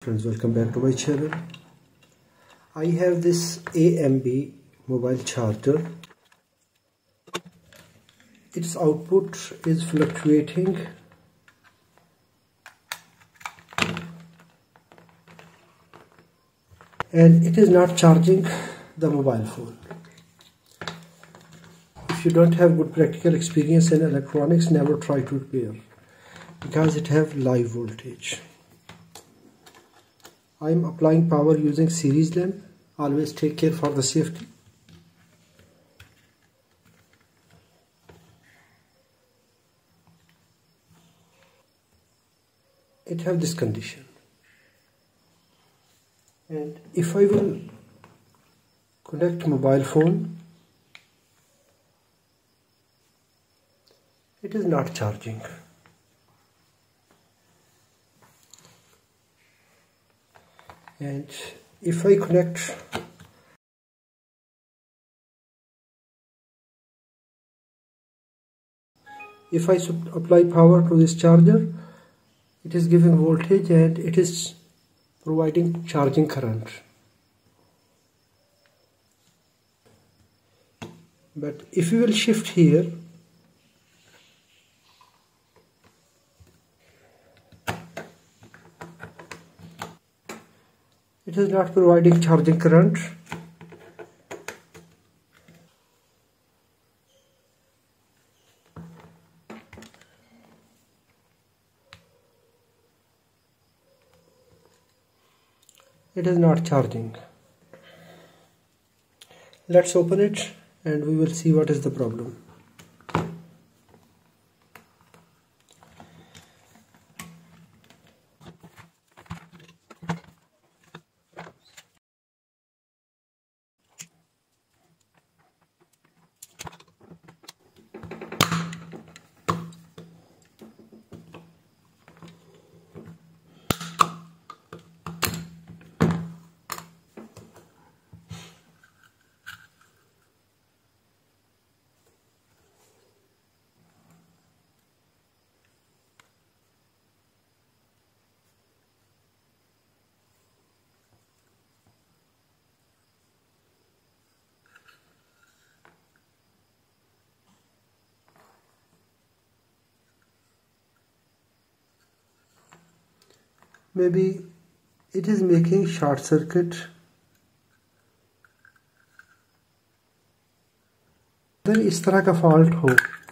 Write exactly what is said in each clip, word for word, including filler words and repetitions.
Friends, welcome back to my channel. I have this A M B mobile charger. Its output is fluctuating and it is not charging the mobile phone. If you don't have good practical experience in electronics, never try to repair because it have live voltage. I am applying power using series lamp. Always take care for the safety. It have this condition, and if I will connect mobile phone, it is not charging. And if I connect if I apply power to this charger, it is giving voltage and it is providing charging current. But if we will shift here, it is not providing charging current. It is not charging. Let's open it and we will see what is the problem. Maybe it is making short circuit. अगर इस तरह का fault हो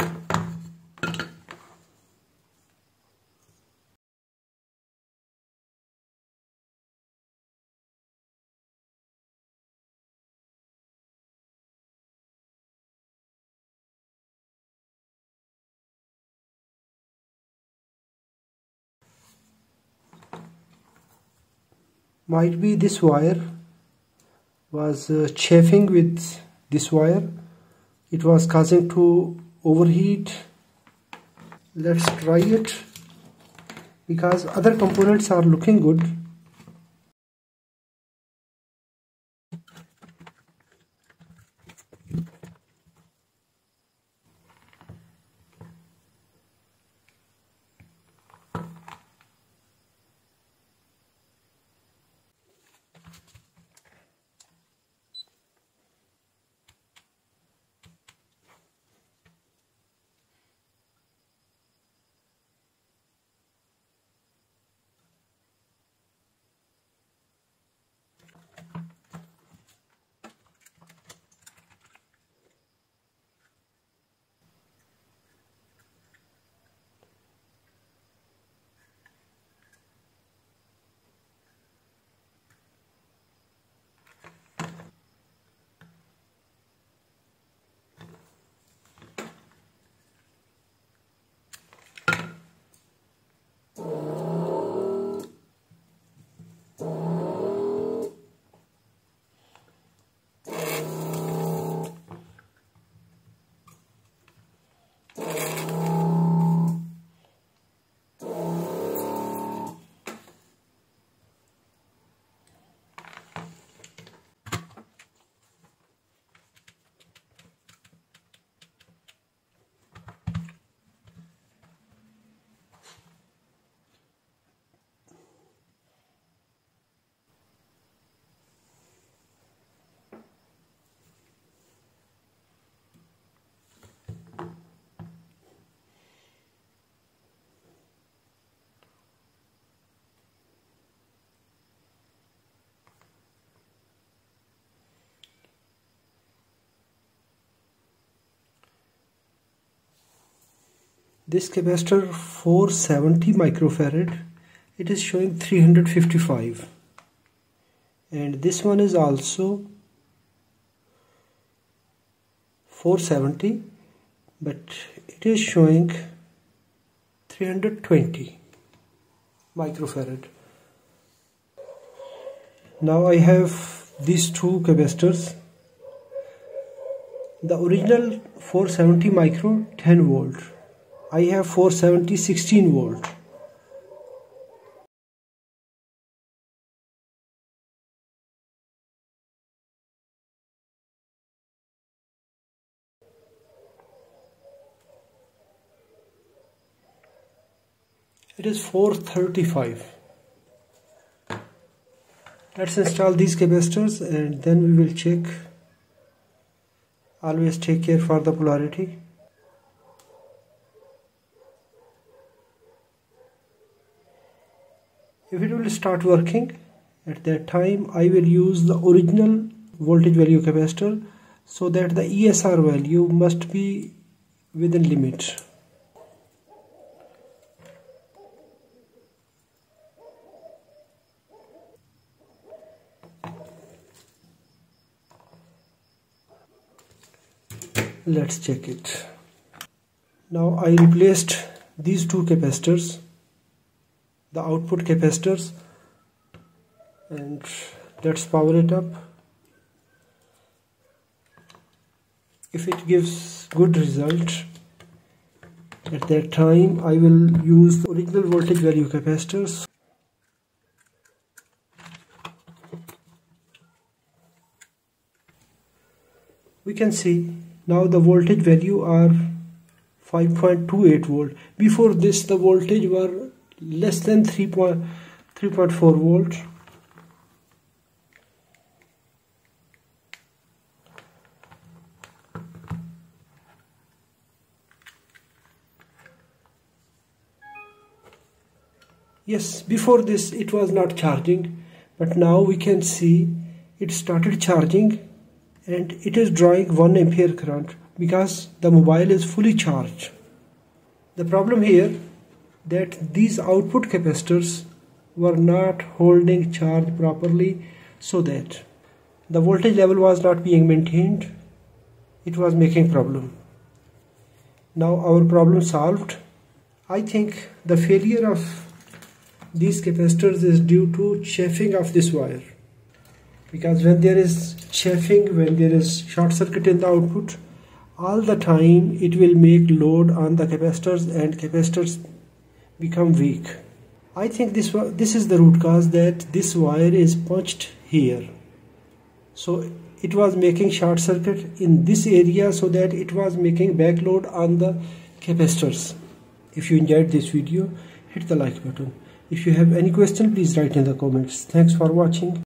might be this wire was uh, chafing with this wire. It was causing to overheat. Let's try it because other components are looking good. This capacitor four seventy microfarad, it is showing three hundred fifty-five, and this one is also four seventy, but it is showing three hundred twenty microfarad. Now I have these two capacitors. The original four seventy micro ten volt, I have four seventy sixteen volt. It is four thirty-five. Let's install these capacitors and then we will check. Always take care for the polarity. If it will start working, at that time I will use the original voltage value capacitor, so that the E S R value must be within limit. Let's check it. Now I replaced these two capacitors, the output capacitors, and let's power it up. If it gives good result, at that time I will use the original voltage value capacitors. We can see now the voltage value are five point two eight volt. Before this the voltage were less than three point four volt. Yes, before this it was not charging, but now we can see it started charging, and it is drawing one ampere current because the mobile is fully charged. The problem here that these output capacitors were not holding charge properly, so that the voltage level was not being maintained. It was making problem. Now our problem solved. I think the failure of these capacitors is due to chafing of this wire. Because when there is chafing, when there is short circuit in the output, all the time it will make load on the capacitors and capacitors become weak. I think this this is the root cause, that this wire is punched here. So it was making short circuit in this area, so that it was making back load on the capacitors. If you enjoyed this video, hit the like button. If you have any question, please write in the comments. Thanks for watching.